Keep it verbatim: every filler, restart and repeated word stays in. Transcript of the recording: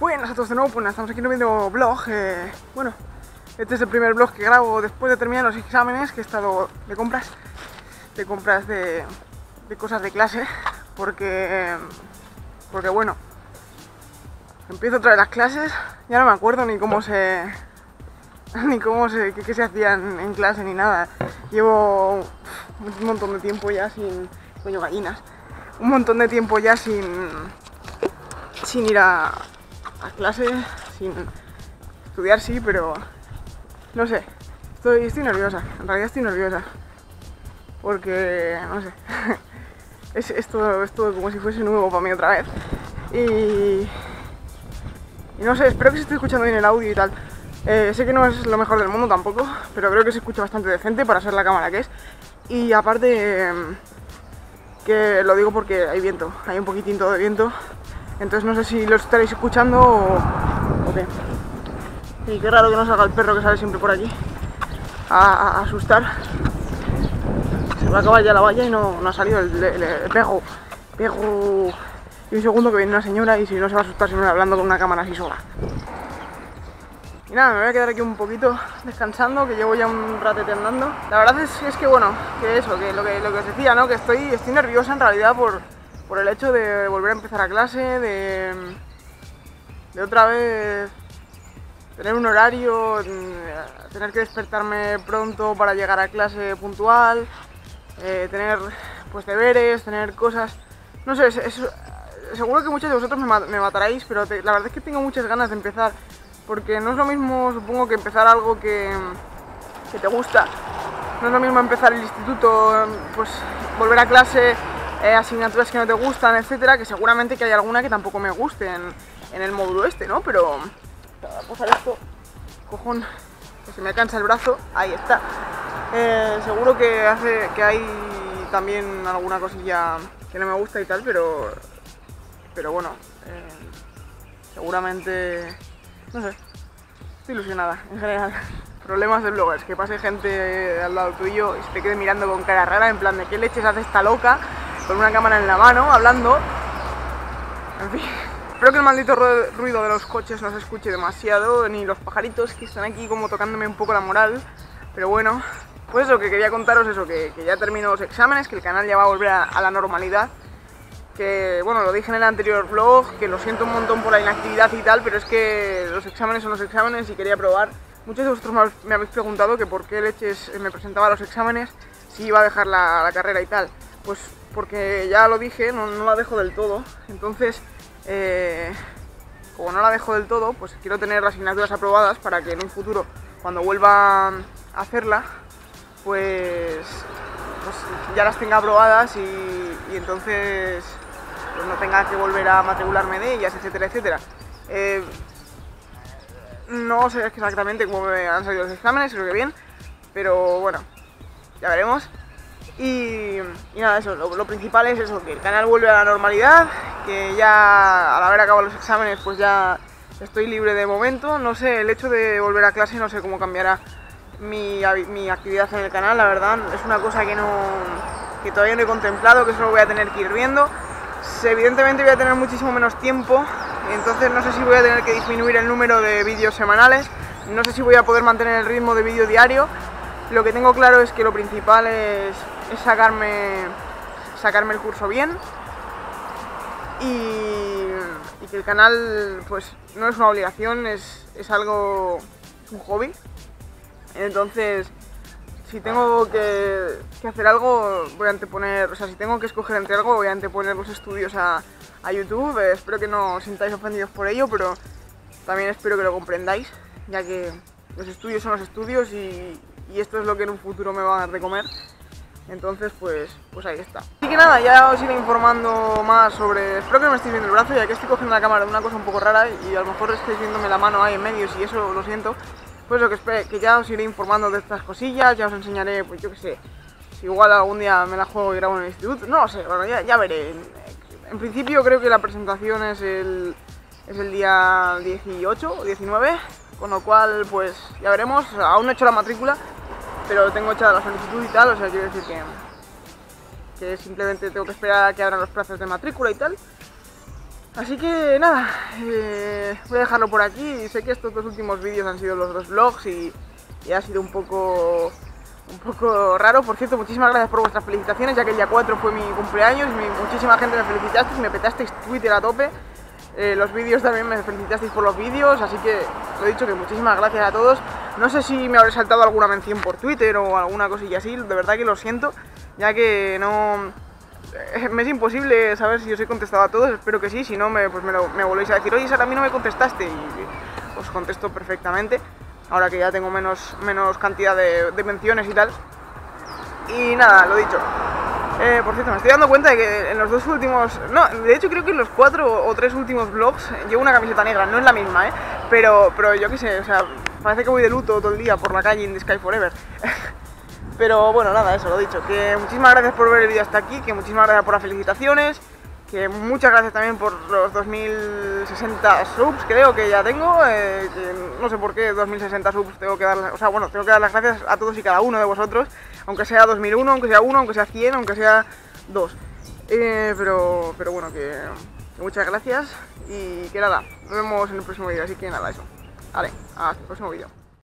Buenas a todos de nuevo, pues nada, estamos aquí en un video blog. Eh, bueno, este es el primer vlog que grabo después de terminar los exámenes, que he estado de compras, de compras de, de cosas de clase, porque, porque bueno, empiezo otra vez las clases, ya no me acuerdo ni cómo se, ni cómo se, qué, qué se hacían en clase ni nada. Llevo un montón de tiempo ya sin, coño, gallinas, un montón de tiempo ya sin, sin ir a, a clase, sin estudiar sí, pero no sé, estoy, estoy nerviosa, en realidad estoy nerviosa, porque, no sé, es, es, todo, es todo como si fuese nuevo para mí otra vez, y, y no sé, espero que se esté escuchando bien el audio y tal. Eh, sé que no es lo mejor del mundo tampoco, pero creo que se escucha bastante decente para ser la cámara que es, y aparte, eh, que lo digo porque hay viento, hay un poquitito de viento. Entonces no sé si lo estaréis escuchando o, o qué. Y qué raro que no salga el perro que sale siempre por aquí a, a, a asustar. Se va a acabar ya la valla y no, no ha salido el, el, el pego. Pego. Y un segundo que viene una señora y si no se va a asustar si no hablando con una cámara así sola. Y nada, me voy a quedar aquí un poquito descansando, que llevo ya un ratete andando. La verdad es, es que bueno, que eso, que lo que, lo que os decía, ¿no? Que estoy, estoy nerviosa en realidad por... por el hecho de volver a empezar a clase, de, de otra vez tener un horario, tener que despertarme pronto para llegar a clase puntual, eh, tener pues deberes, tener cosas, no sé, es, es, seguro que muchos de vosotros me, me mataréis, pero te, la verdad es que tengo muchas ganas de empezar, porque no es lo mismo, supongo, que empezar algo que, que te gusta, no es lo mismo empezar el instituto, pues volver a clase, Eh, asignaturas que no te gustan, etcétera, que seguramente que hay alguna que tampoco me guste en, en el módulo este, ¿no? Pero para posar esto, cojón, que se me cansa el brazo, ahí está. Eh, seguro que hace que hay también alguna cosilla que no me gusta y tal, pero pero bueno, eh, seguramente, no sé, estoy ilusionada en general. Problemas de bloggers, que pase gente al lado tuyo y se te quede mirando con cara rara, en plan de ¿qué leches hace esta loca? Con una cámara en la mano, hablando. En fin, espero que el maldito ruido de los coches no se escuche demasiado, ni los pajaritos que están aquí como tocándome un poco la moral. Pero bueno, pues eso, que quería contaros eso, que, que ya termino los exámenes, que el canal ya va a volver a, a la normalidad. Que, bueno, lo dije en el anterior vlog, que lo siento un montón por la inactividad y tal, pero es que los exámenes son los exámenes y quería probar. Muchos de vosotros me habéis preguntado que por qué leches me presentaba a los exámenes si iba a dejar la, la carrera y tal. Pues porque ya lo dije, no, no la dejo del todo, entonces, eh, como no la dejo del todo, pues quiero tener las asignaturas aprobadas para que en un futuro, cuando vuelva a hacerla, pues, pues ya las tenga aprobadas y, y entonces pues no tenga que volver a matricularme de ellas, etcétera, etcétera. Eh, no sé exactamente cómo me han salido los exámenes, creo que bien, pero bueno, ya veremos. Y, y nada, eso, lo, lo principal es eso, que el canal vuelve a la normalidad, que ya al haber acabado los exámenes pues ya estoy libre de momento. No sé, el hecho de volver a clase no sé cómo cambiará mi, mi actividad en el canal, la verdad, es una cosa que, no, que todavía no he contemplado, que solo voy a tener que ir viendo. Evidentemente voy a tener muchísimo menos tiempo, entonces no sé si voy a tener que disminuir el número de vídeos semanales, no sé si voy a poder mantener el ritmo de vídeo diario. Lo que tengo claro es que lo principal es, es sacarme, sacarme el curso bien y, y que el canal pues no es una obligación, es, es algo, es un hobby. Entonces, si tengo que, que hacer algo, voy a anteponer, o sea, si tengo que escoger entre algo, voy a anteponer los estudios a, a YouTube. Eh, espero que no os sintáis ofendidos por ello, pero también espero que lo comprendáis, ya que los estudios son los estudios y... y esto es lo que en un futuro me va a dar de comer, entonces pues, pues ahí está. Así que nada, ya os iré informando más sobre... Espero que no me estéis viendo el brazo, ya que estoy cogiendo la cámara de una cosa un poco rara y a lo mejor estáis viéndome la mano ahí en medio, y eso lo siento. Pues lo que espero, que ya os iré informando de estas cosillas, ya os enseñaré, pues yo que sé, si igual algún día me la juego y grabo en el instituto, no lo sé, bueno, ya, ya veré. En principio creo que la presentación es el, es el día dieciocho o diecinueve, con lo cual pues ya veremos. Aún no he hecho la matrícula, pero tengo hecha la solicitud y tal, o sea, quiero decir que, que simplemente tengo que esperar a que abran los plazos de matrícula y tal. Así que nada, eh, voy a dejarlo por aquí. Sé que estos dos últimos vídeos han sido los dos vlogs y, y ha sido un poco, un poco raro. Por cierto, muchísimas gracias por vuestras felicitaciones, ya que el día cuatro fue mi cumpleaños y mi, muchísima gente me felicitasteis, me petasteis Twitter a tope. Eh, los vídeos también me felicitasteis por los vídeos, así que lo he dicho, que muchísimas gracias a todos. No sé si me habré saltado alguna mención por Twitter o alguna cosilla así, de verdad que lo siento, ya que no... me es imposible saber si os he contestado a todos, espero que sí, si no me, pues me, lo, me volvéis a decir, oye Sara, a mí no me contestaste, y os contesto perfectamente, ahora que ya tengo menos, menos cantidad de, de menciones y tal. Y nada, lo dicho. Eh, por cierto, me estoy dando cuenta de que en los dos últimos... No, de hecho creo que en los cuatro o tres últimos vlogs llevo una camiseta negra, no es la misma, ¿eh? Pero, pero yo qué sé, o sea, parece que voy de luto todo el día por la calle in the sky forever. Pero bueno, nada, eso, lo dicho, que muchísimas gracias por ver el vídeo hasta aquí, que muchísimas gracias por las felicitaciones, que muchas gracias también por los dos mil sesenta subs, creo que ya tengo, eh, que no sé por qué dos mil sesenta subs tengo que dar, o sea, bueno, tengo que dar las gracias a todos y cada uno de vosotros, aunque sea dos mil uno, aunque sea uno, aunque sea cien, aunque sea dos, eh, pero, pero bueno, que, que muchas gracias y que nada, nos vemos en el próximo vídeo, así que nada, eso, vale, hasta el próximo vídeo.